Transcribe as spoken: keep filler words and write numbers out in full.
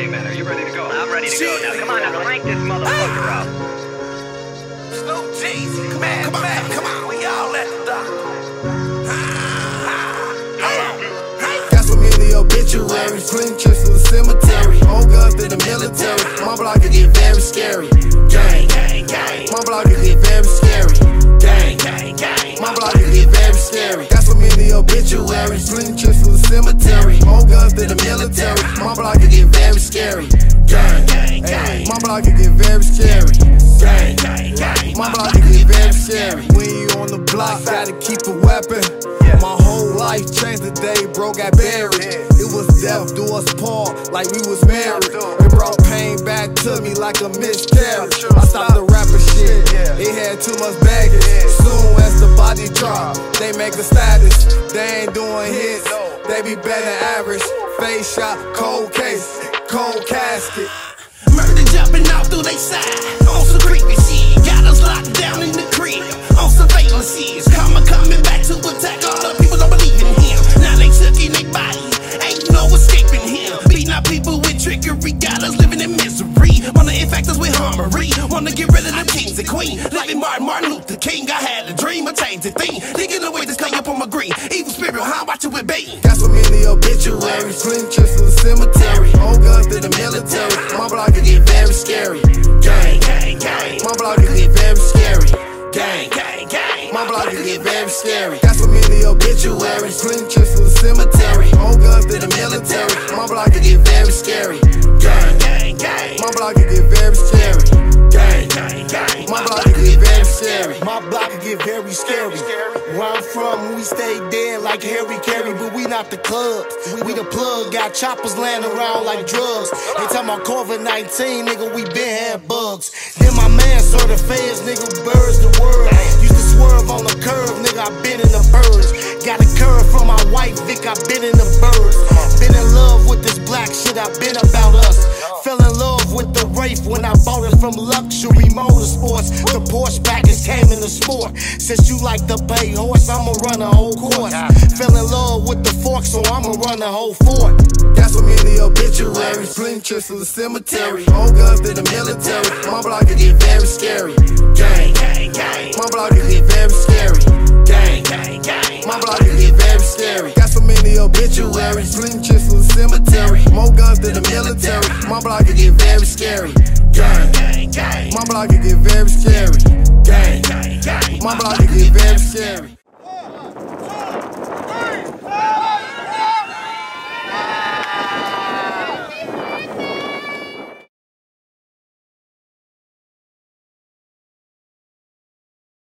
man, are you ready to go? I'm ready to Shit. go. Now, come on, now crank this motherfucker up. Snoop Jeezy, come on, come on, come on, we all at the doctor. Got so many obituaries, clean trips to the cemetery, old guns to the military. My block could get very scary. Gang, gang, gang. My block could get very scary. Gang, gang, gang. My block could get very scary. Got so many obituaries, clean trips to the cemetery, old guns to the military. My block could get very scary. Gang, gang, gang. My block could get very scary. Gang, gang, gang. My block could get very scary. When you on the block, gotta keep a weapon. My whole life changed the day bro got buried. It was death do us part like we was married. It brought pain back to me like a miscarriage. I stopped the rapping shit, it had too much baggage. Soon as the body drop, they make a status. They ain't doing hits, they be better than average. Face shot, cold case, cold casket. Murder jumping out through they side on some creepy shit. Got us locked down in the crib on surveillance shit. Karma coming back to attack all the people don't believe in him. Now they took in their body, ain't no escaping him. Beating out people with trickery, got us living in misery. Wanna infect us with harmony, wanna get rid of the kings and queen. Like Martin, Martin Luther King, I had a dream, a changing thing. Thinking of ways to stay up on my green. Evil spirit, how I'm watching with bait. Got so many obituaries, clean trips to the cemetery, old guns to the military. My block could get very scary. Gang, gang, gang. My block could get very scary. Gang, gang, gang. My block could get very scary. Got so many obituaries, clean trips to the cemetery, old guns to the military. My block could get very scary. Gang, gang, gang. My block could get very scary. Gang, gang, gang. My block could get very scary. My block could get very scary. Where I'm from, we stay dead like Harry Carey, but we not the clubs. We the plug, got choppers laying around like drugs. They talking about COVID nineteen, nigga, we been had bugs. Then my man saw the feds, nigga, birds the world. Used to swerve on the curve, nigga, I been in the birds. Got a curve from my wife, Vic, I been in the birds. Been in love with this black shit, I been about us. Fell in love with the Wraith when I bought it from Luxury Motorsports. The Porsche package came in the sport. Since you like to pay horse, I'ma run a whole course. Fell in love with the fork, so I'ma run a whole fort. Got so many obituaries, clean trips to the cemetery, old guns to the military. My block could get very scary. Gang, gang, gang. My block could get very scary. Gang, gang, gang. My block could get very scary. Got so many obituaries, clean trips to the cemetery, more guns to the military. My block could get very scary. Gang, gang, gang. My block could get very scary. Gang, gang, gang. My block could get very scary.